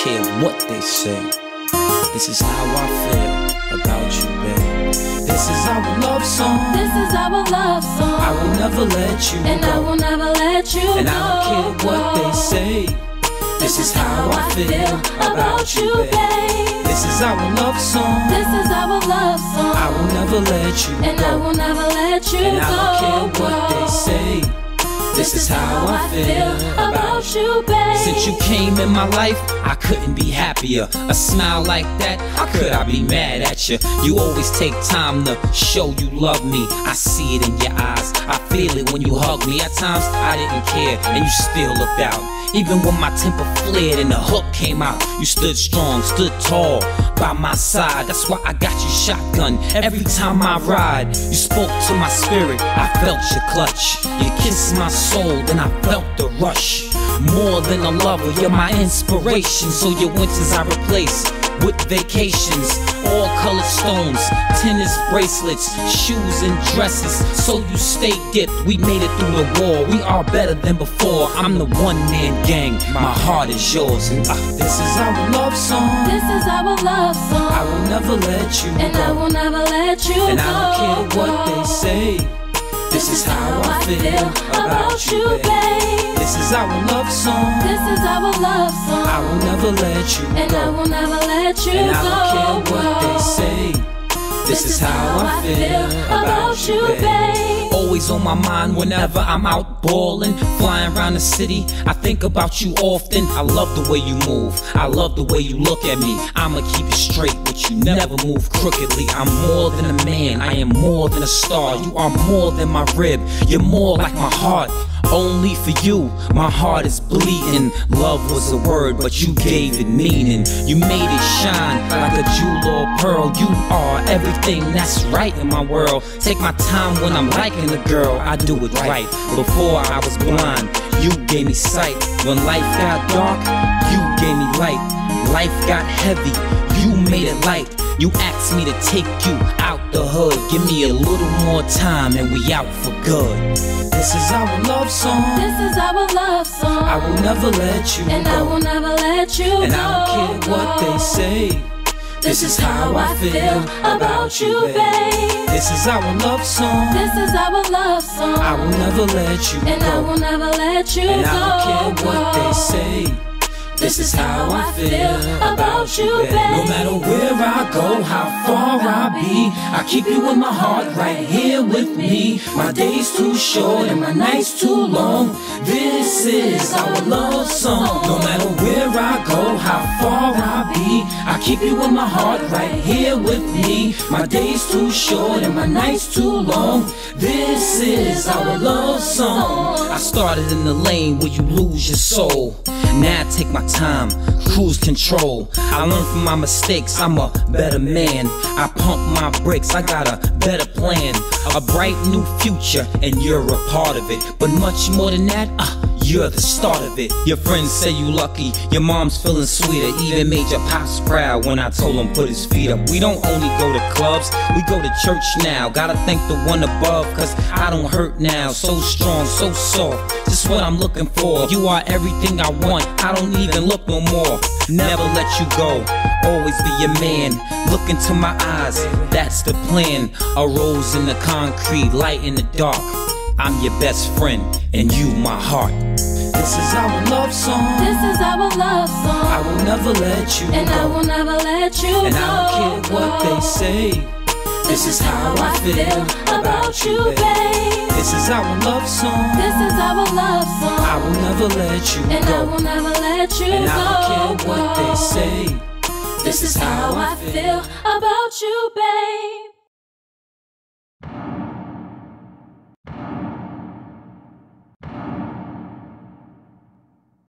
care what they say. This is how I feel about you, babe. This is our love song. This is our love song. I will never let you and go. I will never let you and go. I don't care what they say. This is how I feel about you, babe. This is our love song. This is our love song. I will never let you and go. I will never let you and go. I don't care what they say. This is how I feel about you, babe. Since you came in my life, I couldn't be happier. A smile like that, how could I be mad at you? You always take time to show you love me. I see it in your eyes, I feel it when you hug me. At times I didn't care, and you still looked out. Even when my temper flared and the hook came out, you stood strong, stood tall by my side. That's why I got you shotgun every time I ride. You spoke to my spirit, I felt your clutch. You kissed my soul, then I felt the rush. More than a lover, you're my inspiration. So your winters I replace with vacations. All colored stones, tennis bracelets, shoes and dresses. So you stay dipped, we made it through the war. We are better than before. I'm the one-man gang, my heart is yours. And this is our love song. This is our love song. I will never let you and go. I will never let you and go. I don't care what they say. This is how I feel about you, babe. This is our love song. This is our love song. I will never let you and go. I will never let you and go. I don't care what they say. This is how I feel about you, babe. Always on my mind whenever I'm out ballin', flying around the city. I think about you often. I love the way you move, I love the way you look at me. I'ma keep it straight, but you never move crookedly. I'm more than a man, I am more than a star. You are more than my rib, you're more like my heart. Only for you, my heart is bleeding. Love was a word, but you gave it meaning. You made it shine like a jewel or pearl. You are everything that's right in my world. Take my time when I'm liking a girl, I do it right. Before I was blind, you gave me sight. When life got dark, you gave me light. Life got heavy, you made it light. You asked me to take you out the hood. Give me a little more time and we out for good. This is our love song. This is our love song. I will never let you and go. I will never let you and go. I don't care what they say. This is how I feel about you, babe. This is our love song. This is our love song. I will never let you and go. I will never let you and go. I don't care what they say. This is how I feel about you, babe. No matter where I go, how far I be, I keep you in my heart right here with me. My days too short and my nights too long. This is our love song. No matter where I go, how far I be, I keep you in my heart right here with me. My days too short and my nights too long. This is our love song. I started in the lane where you lose your soul. Now I take my time, cruise control. I learn from my mistakes, I'm a better man. I pump my brakes, I got a better plan. A bright new future, and you're a part of it. But much more than that, you're the start of it. Your friends say you lucky, your mom's feeling sweeter. Even made your pops proud when I told him put his feet up. We don't only go to clubs, we go to church now. Gotta thank the one above, cause I don't hurt now. So strong, so soft, just what I'm looking for. You are everything I want, I don't even look no more. Never let you go, always be your man. Look into my eyes, that's the plan. A rose in the concrete, light in the dark. I'm your best friend, and you my heart. This is our love song. This is our love song. I will never let you and go. I will never let you and go. I don't care what they say. This is how I feel about you, babe. This is our love song. This is our love song. I will never let you and go. I will never let you and go. I don't care what they say. This is how I feel about you, babe.